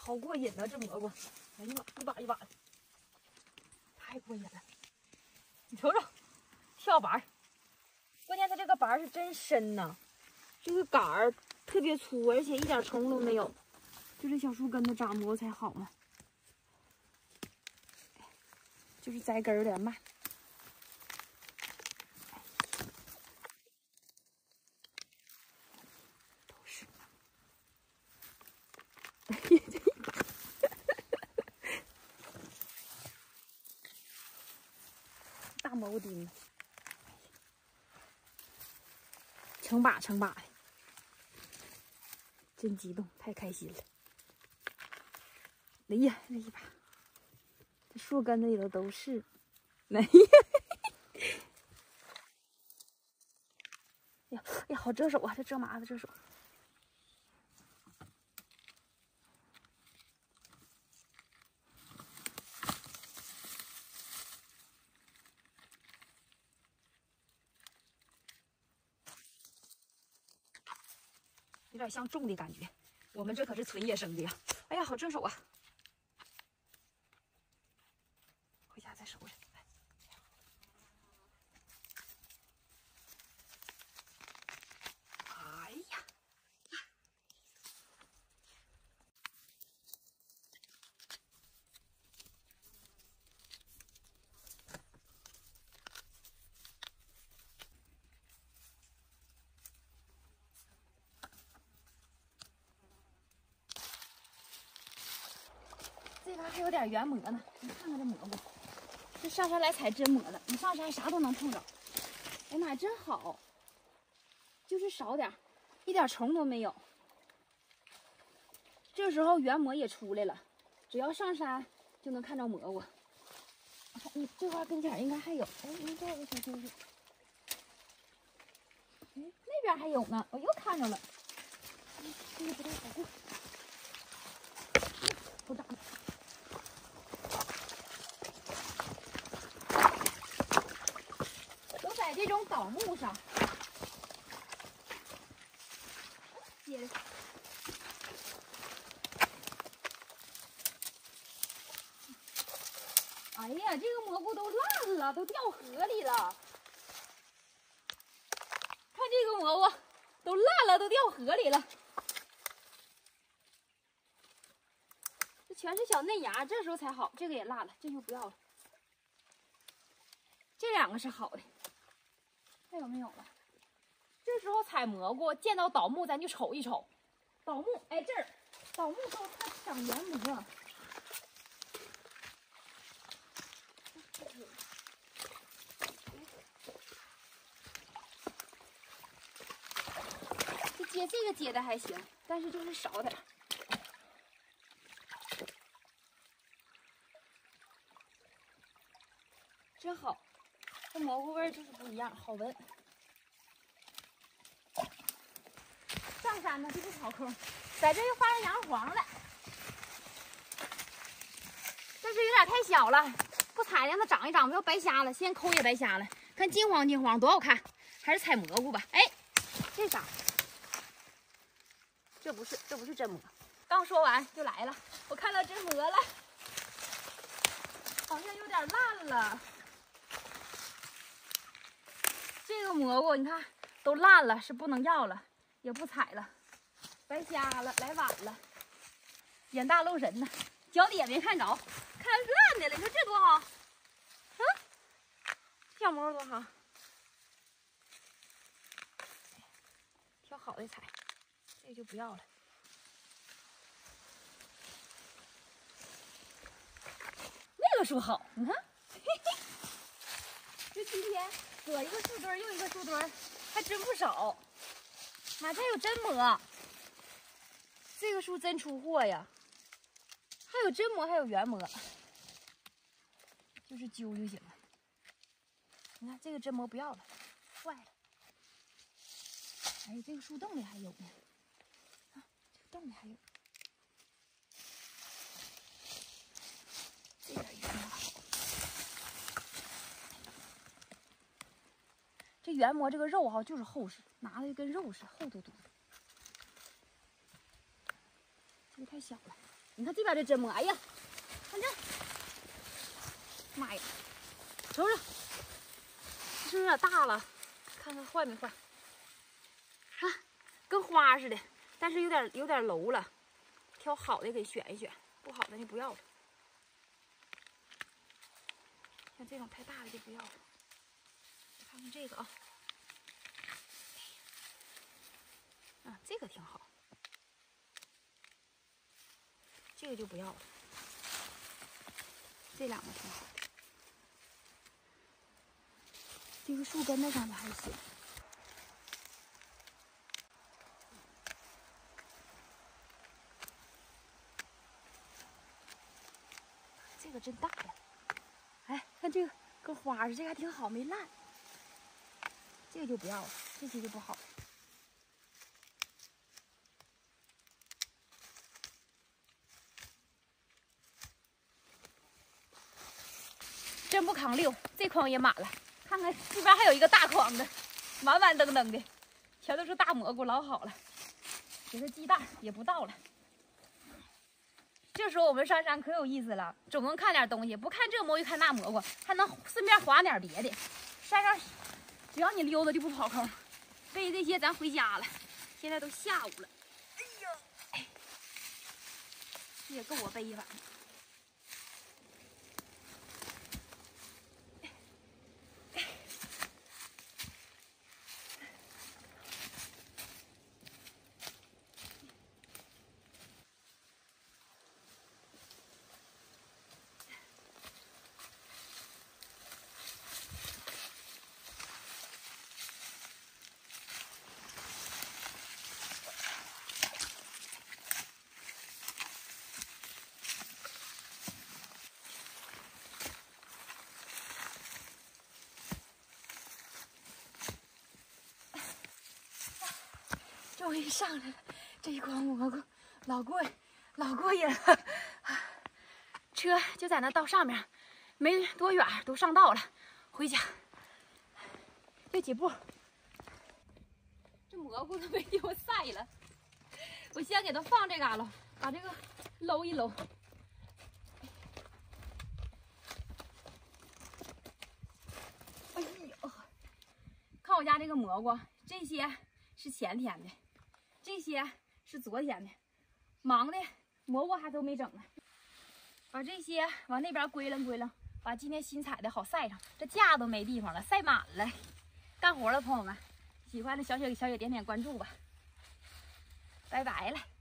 好过瘾啊！这蘑菇，哎呀妈，一把一把的，太过瘾了！你瞅瞅，跳板儿，关键它这个板儿是真深呐，这个杆儿特别粗，而且一点虫都没有，就这小树根子长蘑才好呢，就是栽根有点慢。都是。大蘑菇丁，成把成把的，真激动，太开心了！哎呀，这一把，这树根子里头都是，哎呀，哎呀，好遮手啊！这遮麻子遮手。有点像种的感觉，我们这可是纯野生的呀！哎呀，好遮手啊！回家再收拾。哎呀，这边还有点圆蘑呢，你看看这蘑菇，这上山来采真蘑的，你上山啥都能碰着。哎妈呀，真好，就是少点，一点虫都没有。这时候圆蘑也出来了，只要上山就能看着蘑菇。你这块跟前应该还有，哎，你这有个小丢丢，哎，那边还有呢，我又看着了。这个不太好过，不长。都在这种倒木上接的。哎呀，这个蘑菇都烂了，都掉河里了。看这个蘑菇都烂了，都掉河里了。这全是小嫩芽，这时候才好。这个也烂了，这就不要了。这两个是好的。还有没有了？这时候采蘑菇，见到倒木咱就瞅一瞅。倒木，哎，这儿倒木后它长圆蘑。接这个接的还行，但是就是少点。真好，这蘑菇味儿就是不一样，好闻。上山呢就不刨坑，在这又发现洋黄了，但是有点太小了，不采让它长一长，不要白瞎了。先抠也白瞎了，看金黄金黄多好看，还是采蘑菇吧。哎，这啥？这不是真蘑。刚说完就来了，我看到真蘑了，好像有点烂了。这个蘑菇你看都烂了，是不能要了，也不采了，白瞎了，来晚了，眼大漏神呢，脚底也没看着，看烂的了。你说这多好？啊，小蘑菇多好，挑好的采，这个就不要了。那个树好，你看，嘿嘿，这今天左一个树墩右一个树墩，还真不少。妈，这有真蘑，这个树真出货呀！还有真蘑，还有圆蘑，就是揪就行了。你看这个真蘑不要了，坏了。哎，这个树洞里还有呢，啊，这个洞里还有。这点圆蘑好。这圆蘑这个肉哈就是厚实，拿的就跟肉似的，厚嘟嘟的。这个太小了， 你看这边这真蘑，哎呀，看这，妈呀，瞅瞅，这是有点大了，看看坏没坏？啊，跟花似的，但是有点楼了，挑好的给选一选，不好的就不要了。像这种太大的就不要了。看看这个啊，啊，这个挺好，这个就不要了。这两个挺好的，这个树根子上的还行。这个真大呀！哎，看这个跟花似的，这个还挺好，没烂。这个就不要了，这些就不好。真不扛溜，这筐也满了。看看这边还有一个大筐子，满满登登的，全都是大蘑菇，老好了。给它鸡蛋也不到了。这时候我们上山可有意思了，总能看点东西，不看这蘑菇，看那蘑菇，还能顺便划点别的。山上只要你溜达就不跑空。背这些咱回家了，现在都下午了。哎呦，这也够我背一晚上。终于上来了，这一筐蘑菇老过瘾了。车就在那道上面，没多远都上道了，回家。这几步，这蘑菇都没地方晒了，我先给它放这嘎了，把这个搂一搂。哎呦，看我家这个蘑菇，这些是前天的。这些是昨天的，忙的蘑菇还都没整呢。把这些往那边归拢，把今天新采的好晒上。这架都没地方了，晒满了。干活了，朋友们，喜欢的小雪点关注吧。拜拜了。